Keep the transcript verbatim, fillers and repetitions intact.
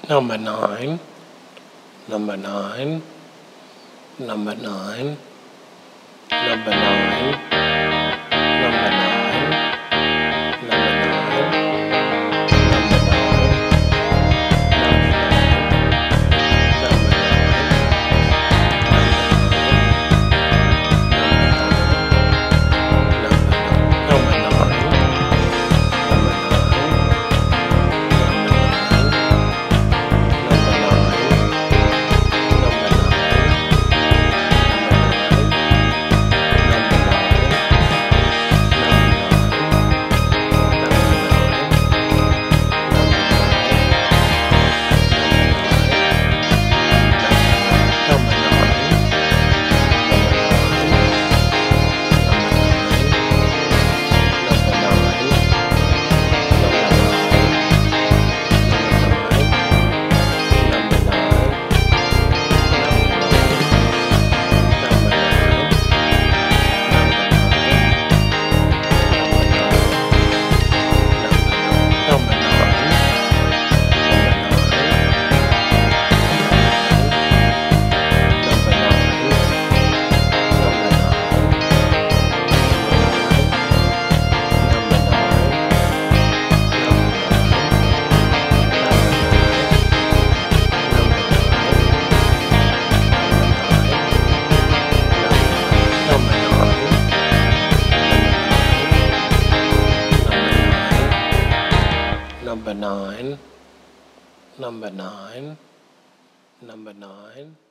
Number nine, number nine, number nine, number nine, number nine, number nine, number nine, number nine, number nine. Number nine, number nine, number nine.